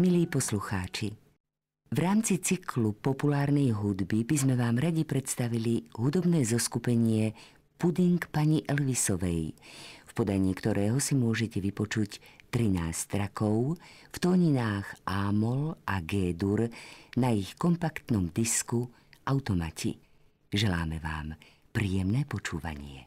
Milí poslucháči, v rámci cyklu populárnej hudby by sme vám radi predstavili hudobné zoskupenie Puding pani Elvisovej, v podaní ktorého si môžete vypočuť 13 trakov v tóninách A-moll a G-dur na ich kompaktnom disku Automati. Želáme vám príjemné počúvanie.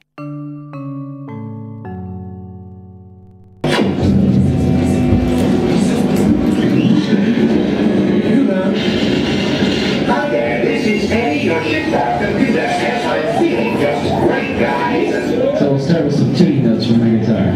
Hi there, this is Eddie, your shipboard computer, and I'm feeling just great, guys. So we'll start with some tuning notes from my guitar.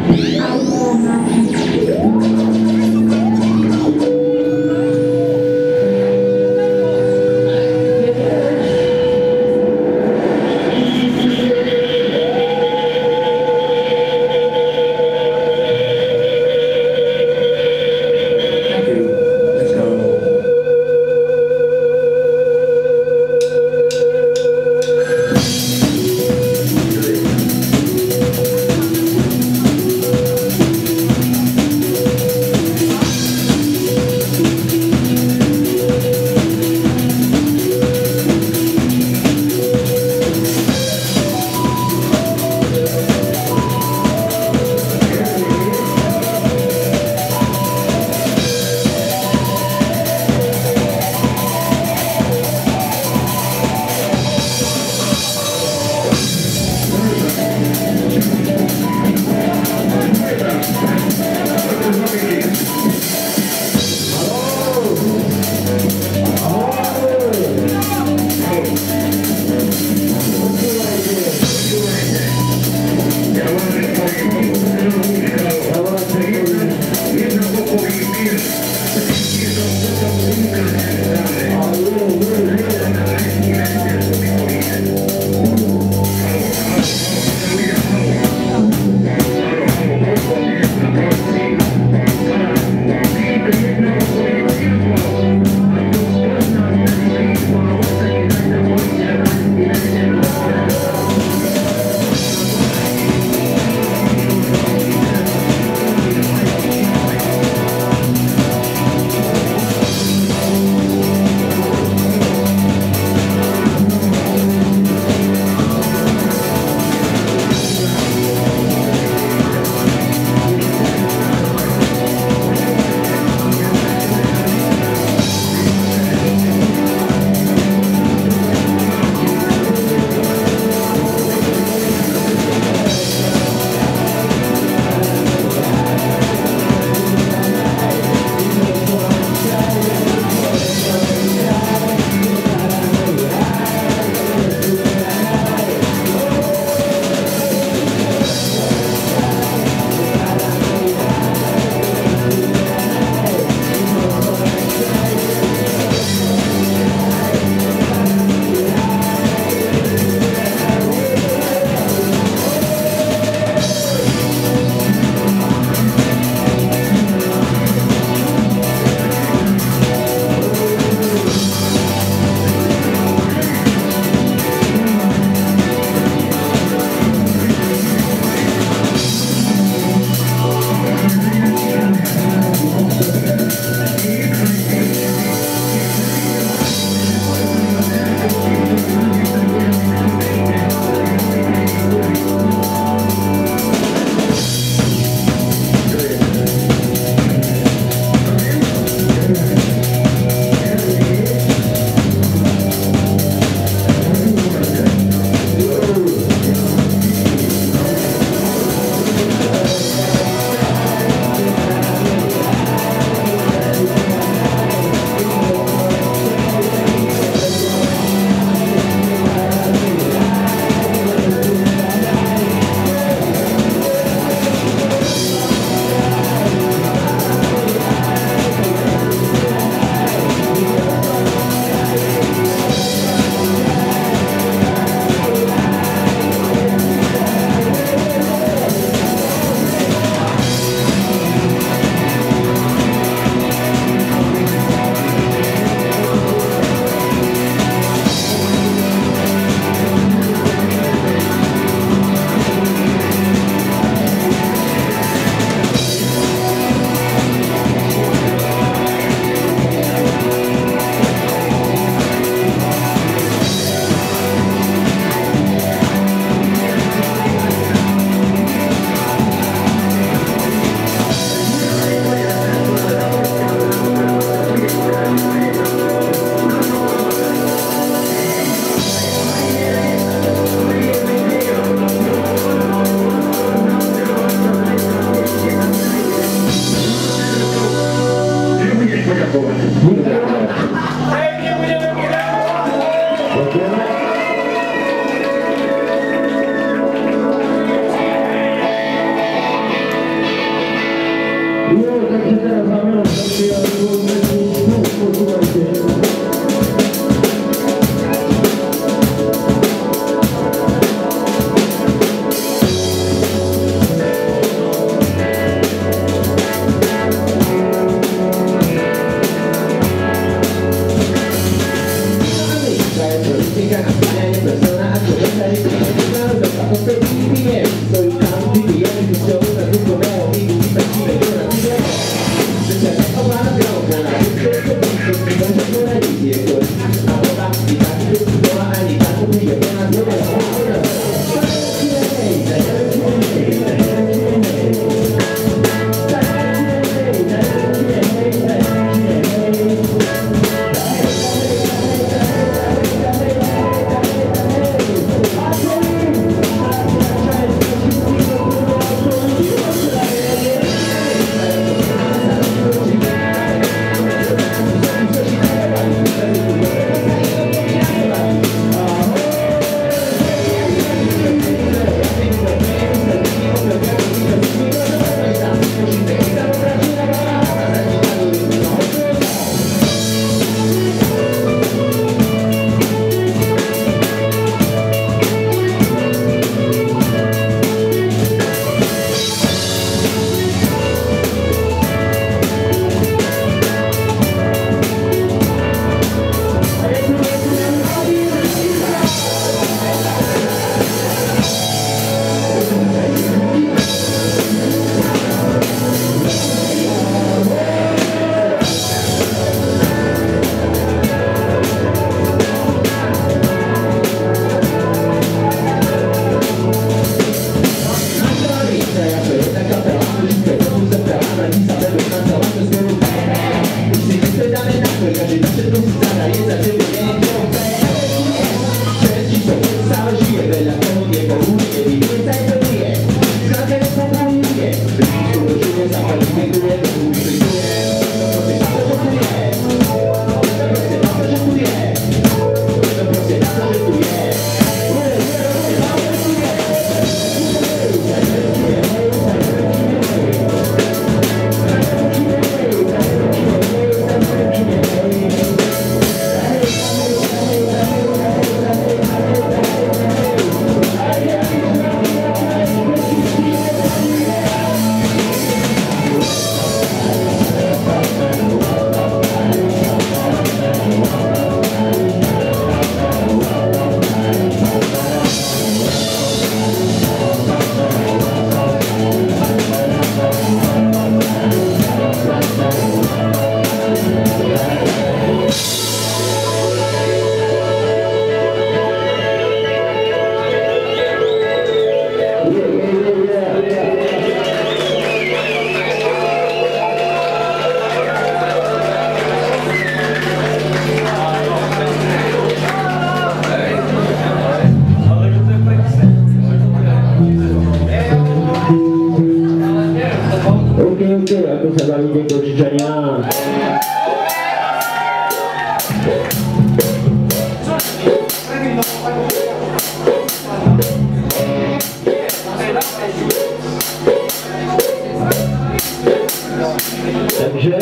Takže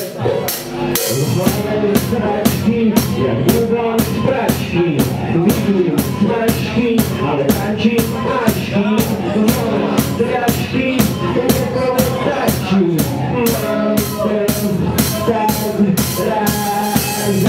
pračky, jak mluvám z pračky, vidím pračky, ale tančím pračky, pračky, to stačí, mám ten tak rád,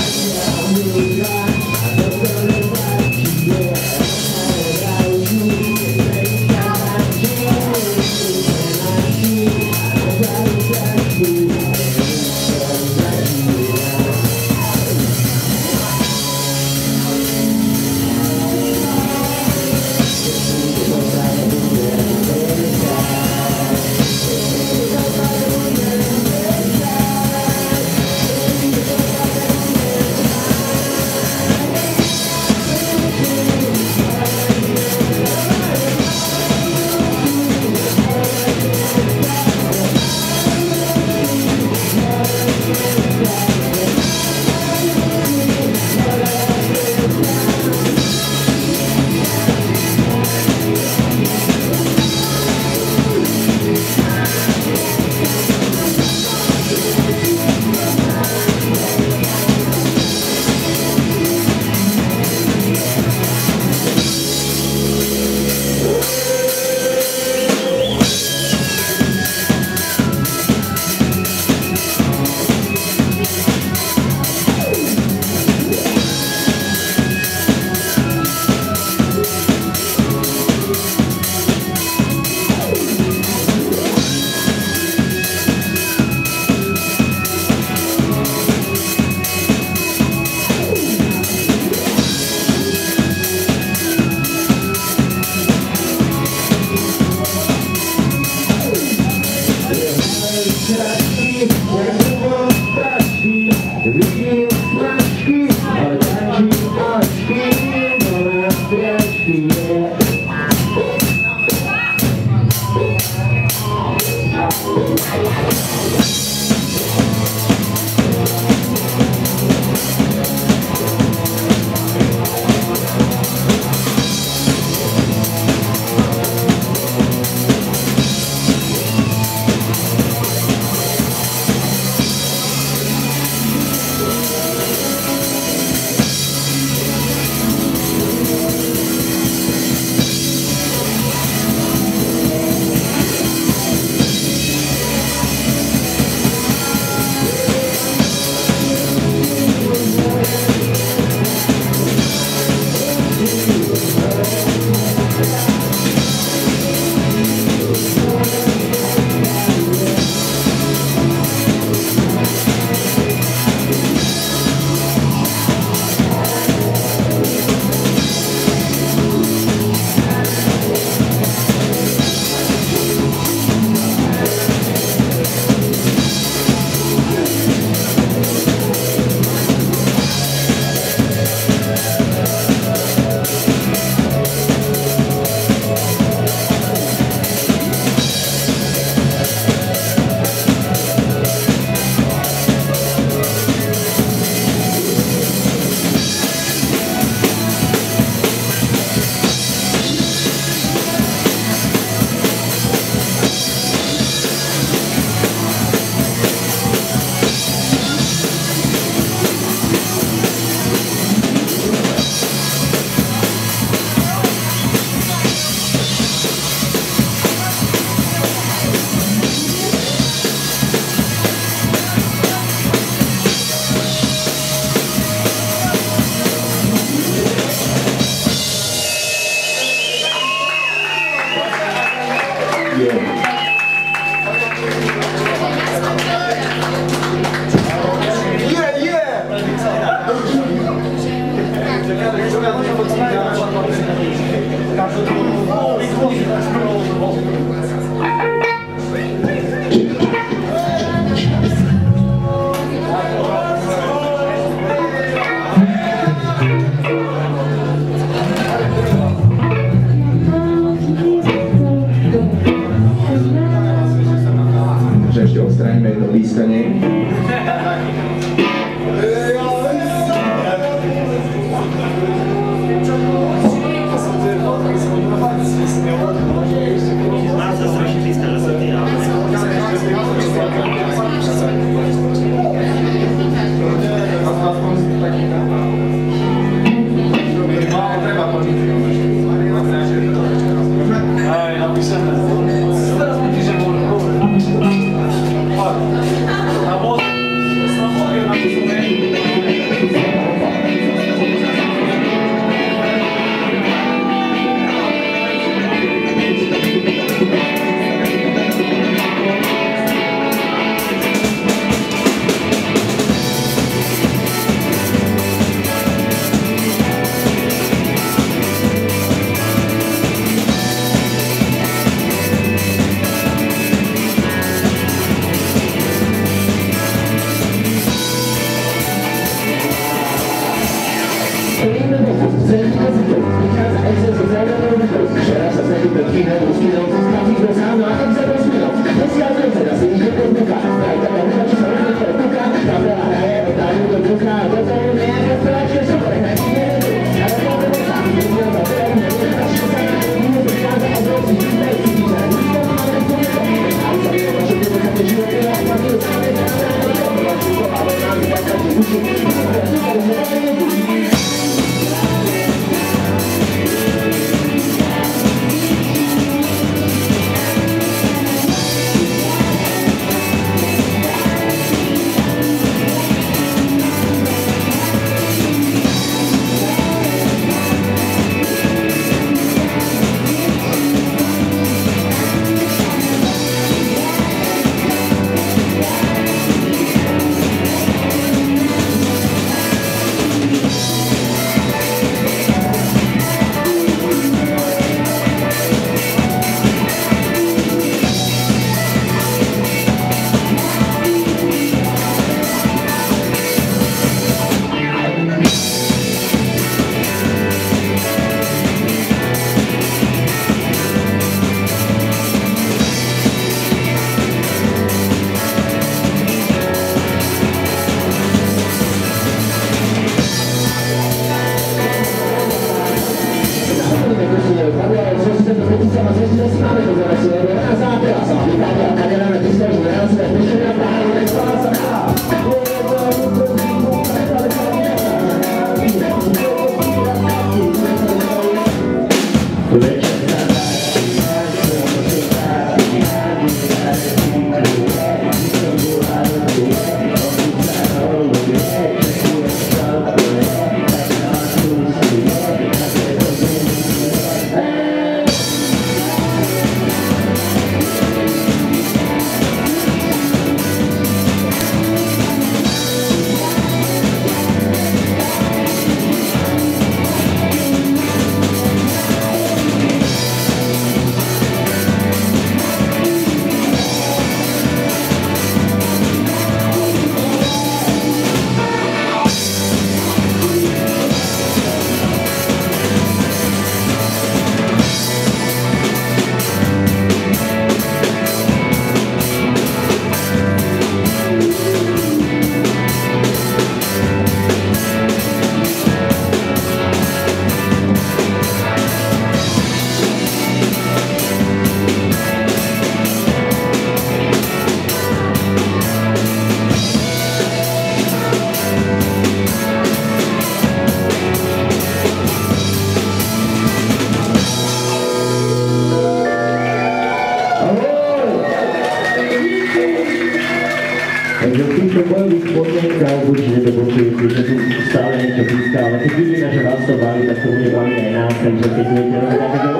Takže v týchto bojových podmienkach určite to počujete, že tu stále niečo píska, ale keď vidíme, že vás to baví, tak to bude baviť aj nás, takže keď budete robiť také,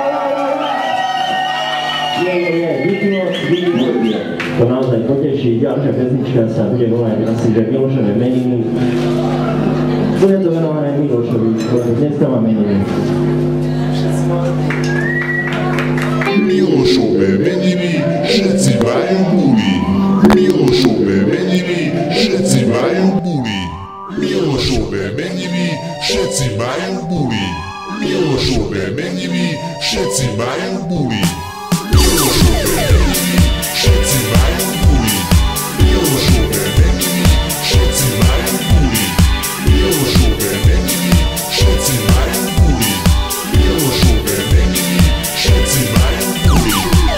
Nie, to naozaj poteší. Ďalšia pesnička sa bude volať asi, že Milošové meniny. Bude to venované Milošovi, lebo dneska má meniny. Milošové meniny, všetci majú buli. Milošové meniny, všetci majú buli. Milošové meniny, všetci majú buli. Milošové meniny, všetci majú buli. Milošové meniny, všetci majú buli. Milošové meniny, všetci majú buli. Milošové meniny, všetci majú buli. Milošové meniny, všetci majú buli.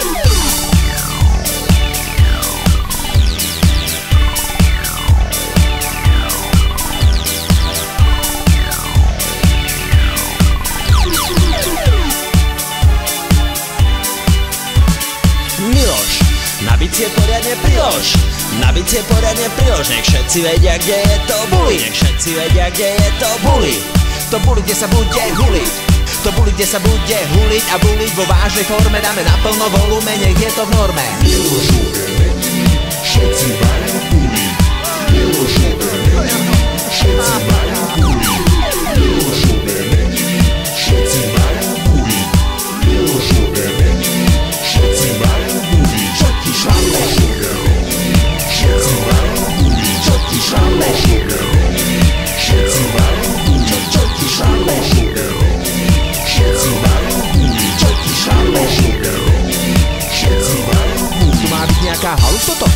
Na bicie poriadne prilož, na bicie poriadne prilož, nech všetci vedia, kde je to buli, nech všetci vedia, kde je to buli. To buli, kde sa bude huliť, to buli, kde sa bude huliť a buliť vo vážnej forme, dáme naplno volume, nech je to v norme. Milošové meniny, všetci majú buli. Milošové meniny, všetci majú buli. Milošové meniny, všetci majú buli. Milošové meniny, všetci majú buli. Čo ti šlape? Všetci majú buli. Čo ti šlape? Všetci majú buli. Čo ti šlape? Všetci majú buli. Čo ti šlape? Všetci majú buli. Tu má byť nejaká halus toto?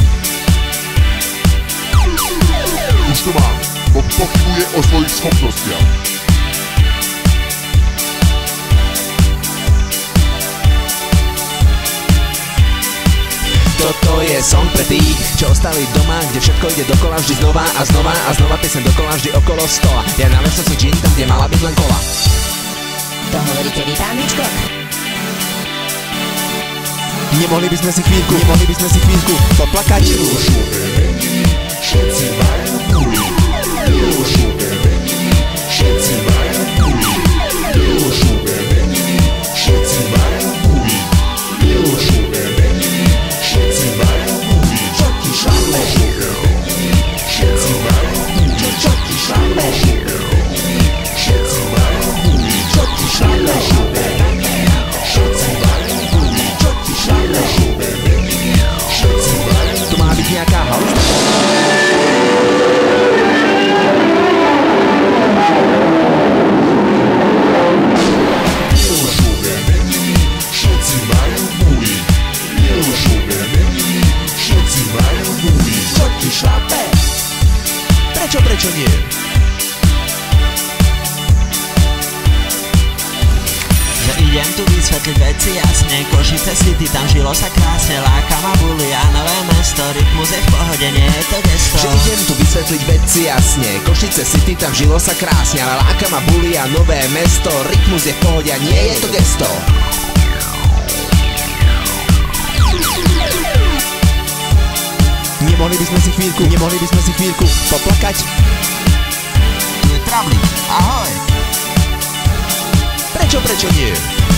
Už to mám, bo pochybuje o svojich schopnostiach. Toto je song pre tých, čo ostali doma, kde všetko ide dokola, vždy znova a znova a znova piesem dokola, vždy okolo stola. Ja nalil som si gin tam, kde mala byť len kola. To hovoríte vy, pán Mičko? Nemohli by sme si chvíľku poplakať. Milošové meniny, všetci majú buli. Milošové meniny, všetci majú buli. Milošové meniny, všetci majú buli. Milošové meniny, všetci majú buli. Čo ti šlape? Všetci majú buli. Čo ti šlape? Všetci majú buli. Čo ti šlape? Všetci majú buli. Čo ti šlape? Všetci majú buli. Tu má byť nejaká halus? Milošové meniny, všetci majú buli. Milošové meniny, všetci majú buli. Čo ti šlape? Prečo nie? Že idem tu vysvetliť veci jasne, Košice City, tam žilo sa krásne, láka ma buli a nové mesto, rytmus je v pohode, nie je to gesto. Že idem tu vysvetliť veci jasne, Košice City, tam žilo sa krásne, ale láka ma buli a nové mesto, rytmus je v pohode a nie je to gesto. Nemohli by sme si chvíľku poplakať? Tu je Travlík, ahoj! Prečo nie?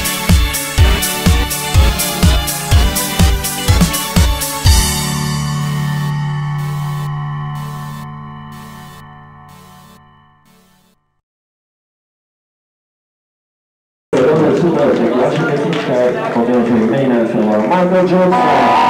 Dobre, super, tak ďalšia pesnička je pokračuje mená sa volá Michael Johnson.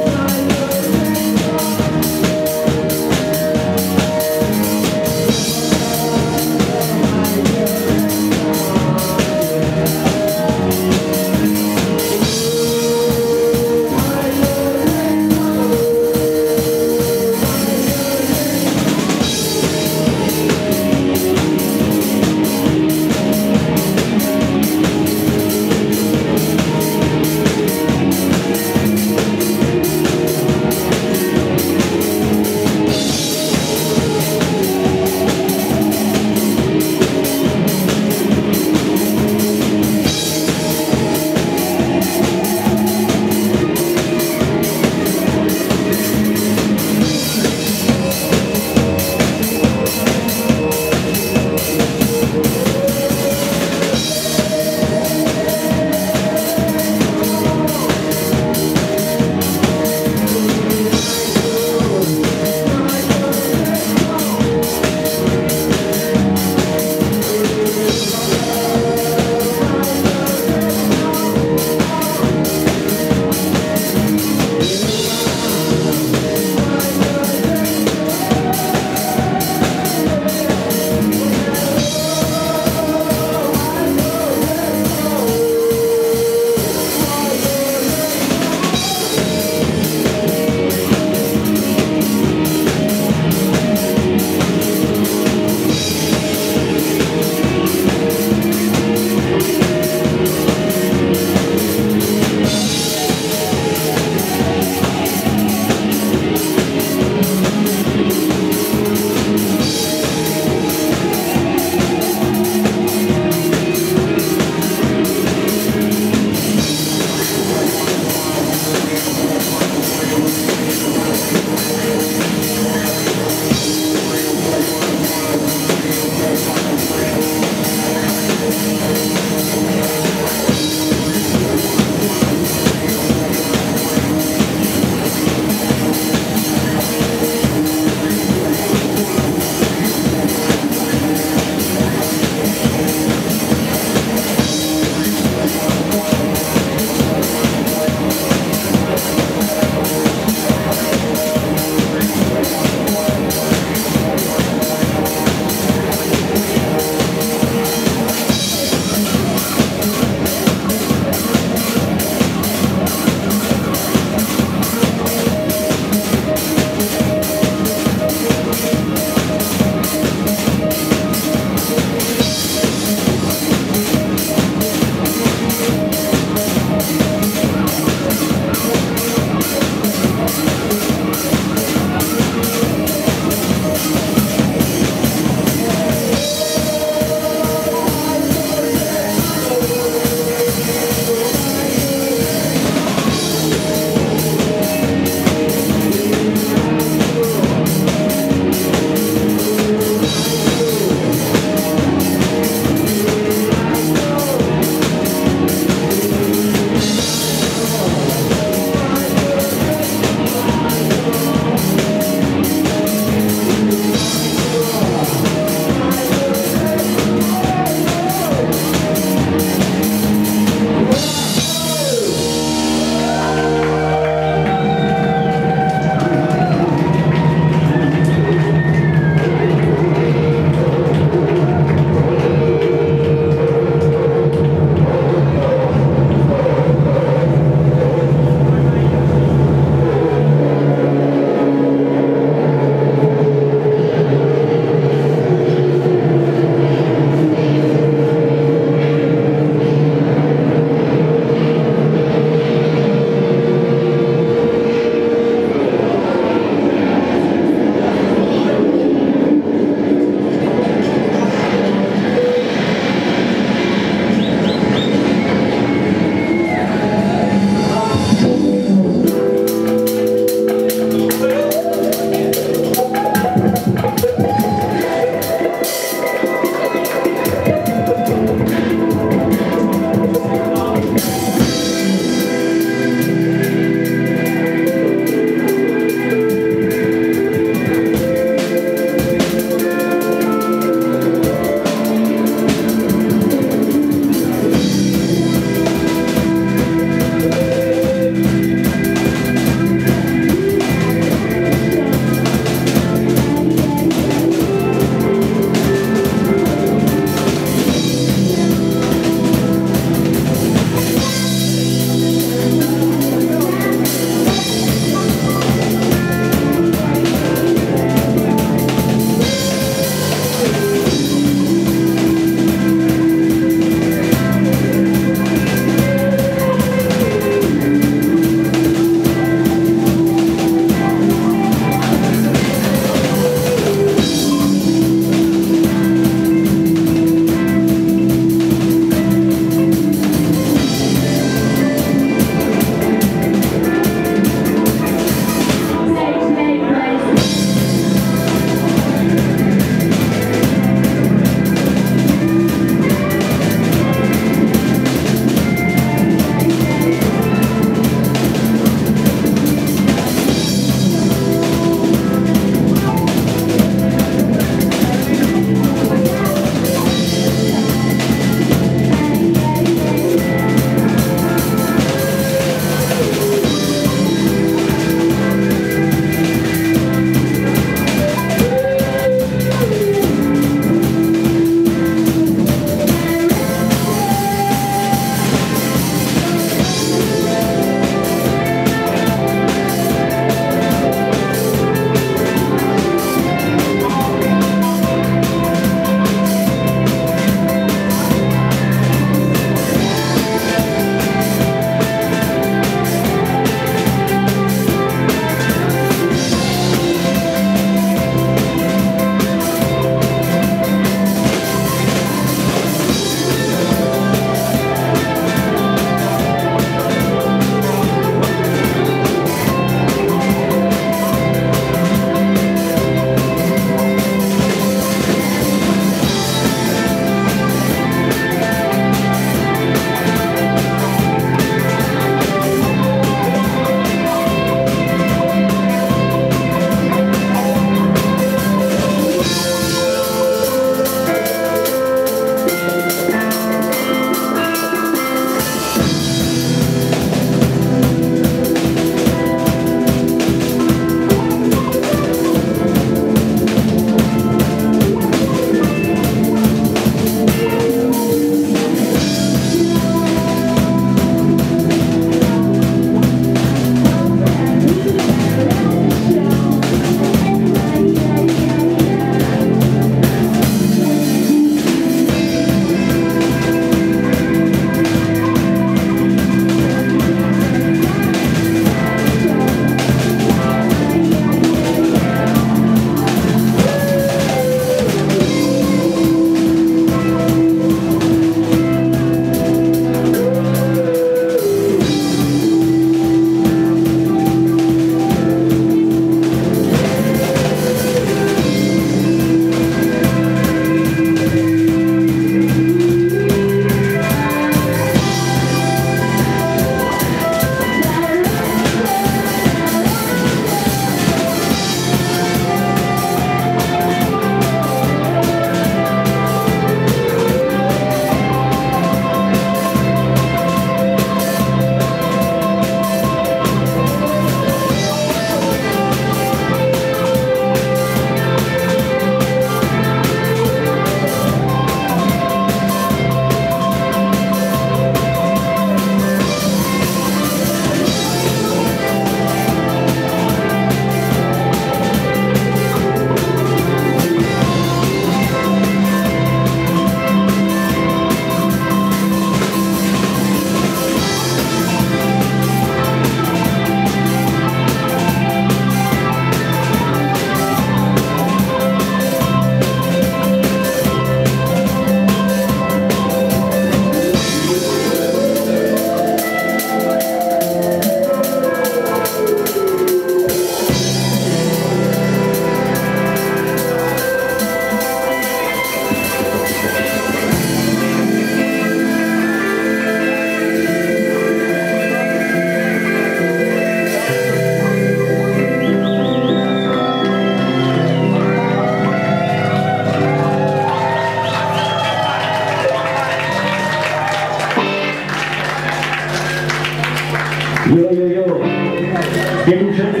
Jo. Ste tu všetci?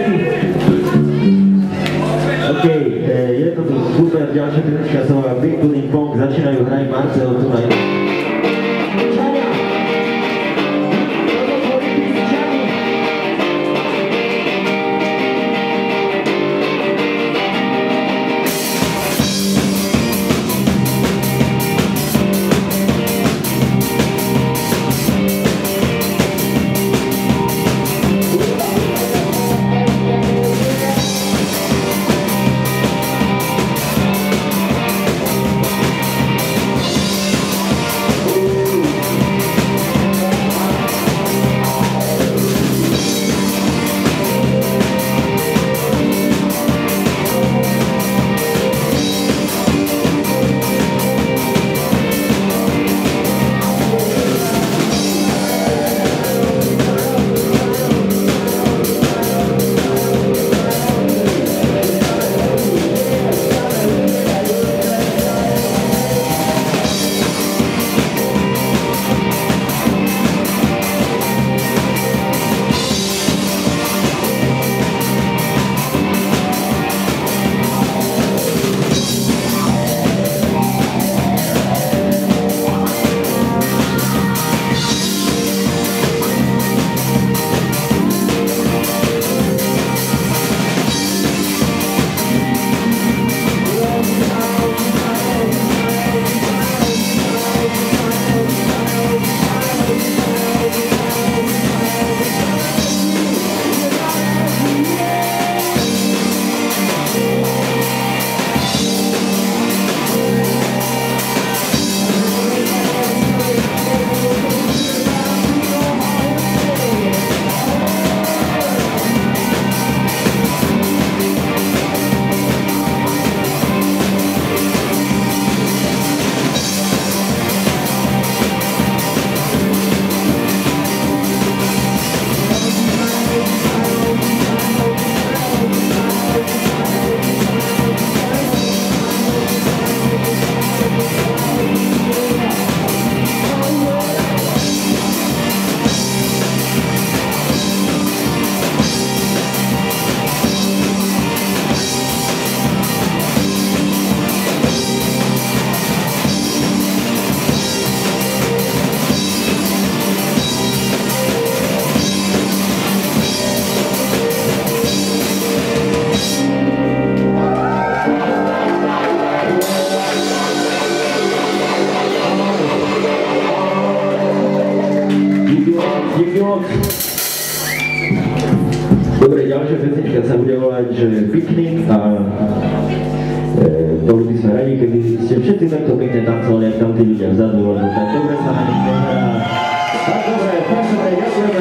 OK, je to tu super, ďalšia pesnička sa volá Big Pudding Pong, začínajú hrať Marcel tu na Dobre, ďalšia pesnička sa bude volať, že Piknik a boli by sme radi, keby ste všetci takto pekne tancovali, ak tam tí ľudia vzadu, lebo tak dobre sa na nich nehrá. Tak dobre, ďakujeme.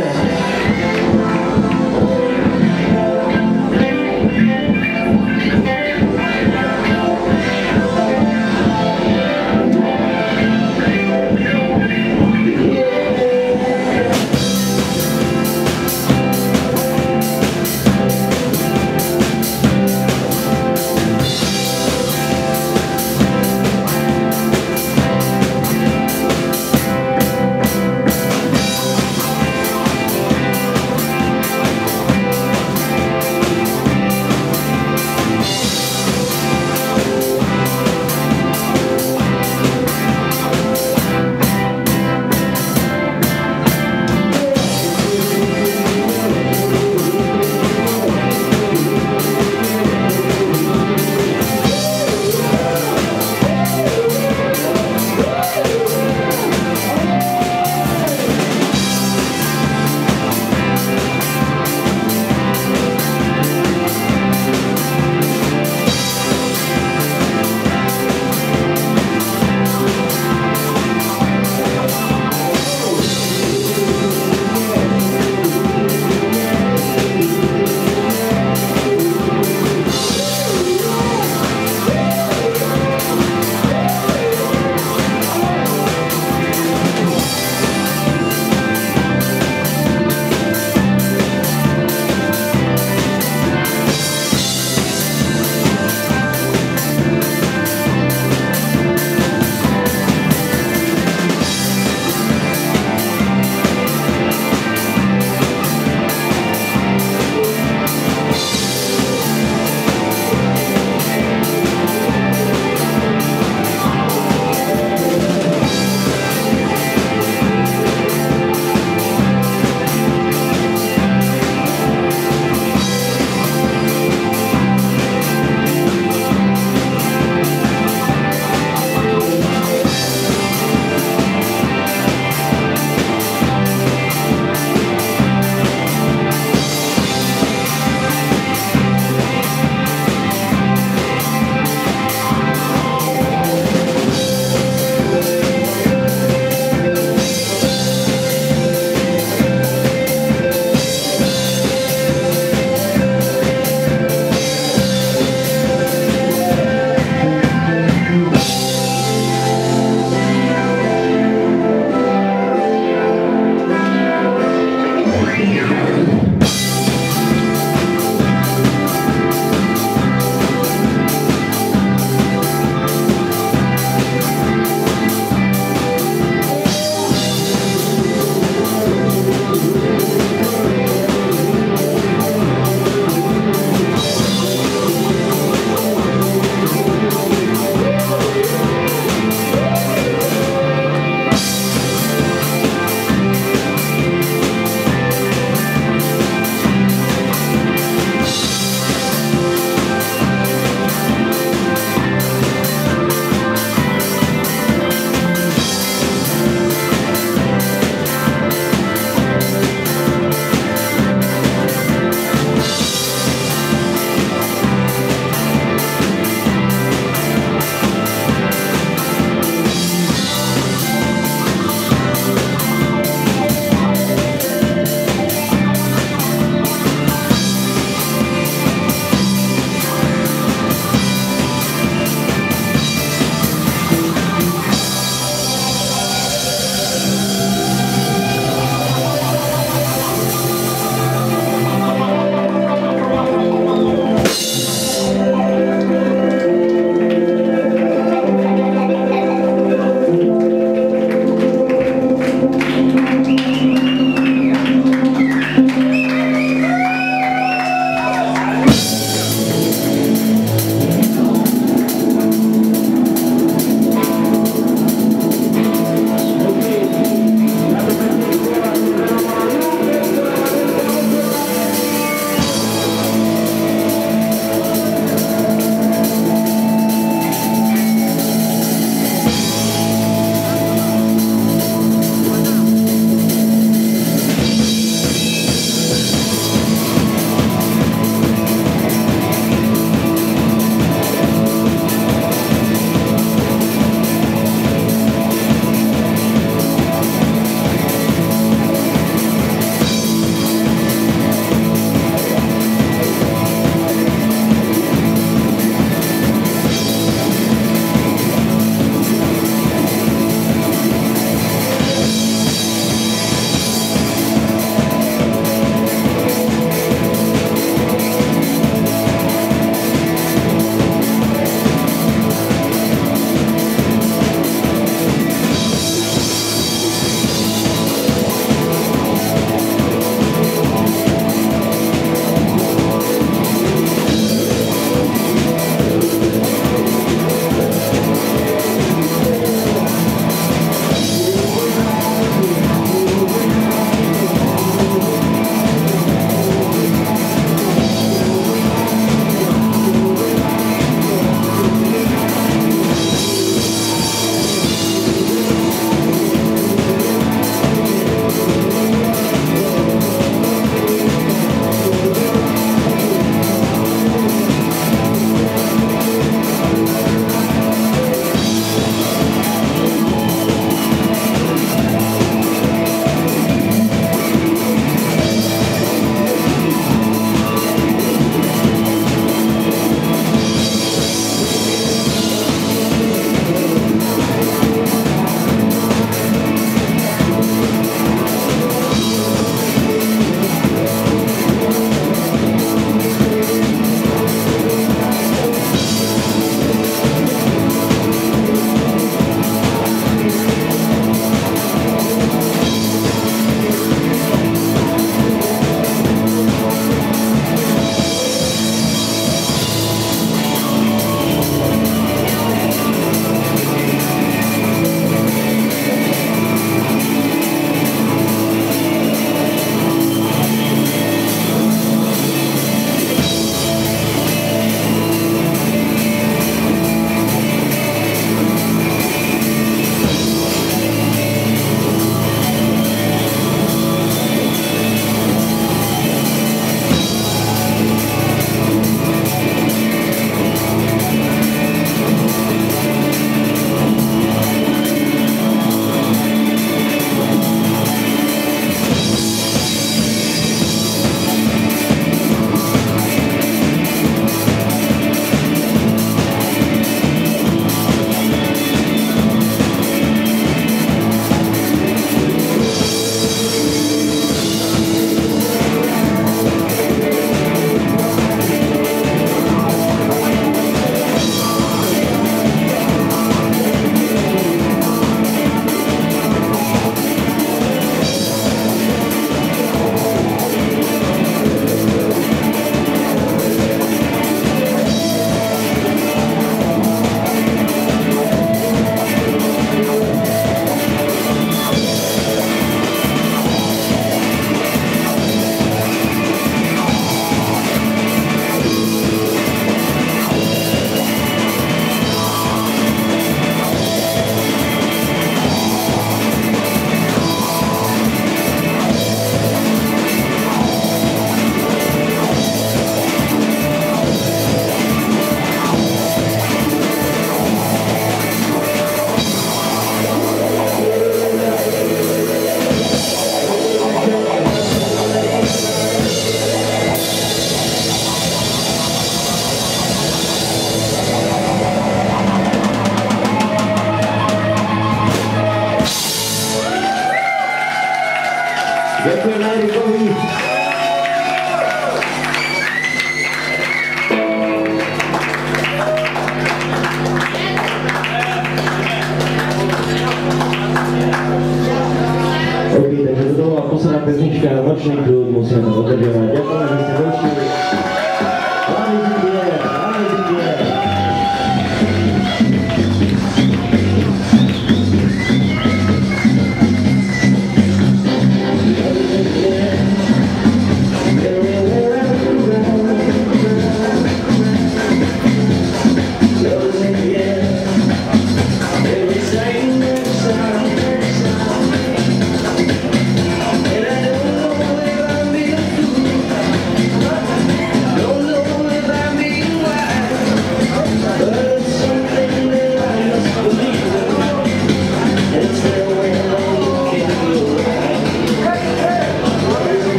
pesnička Nočný kľud, musíme to dodržiavať. Ďakujem, že ste došli.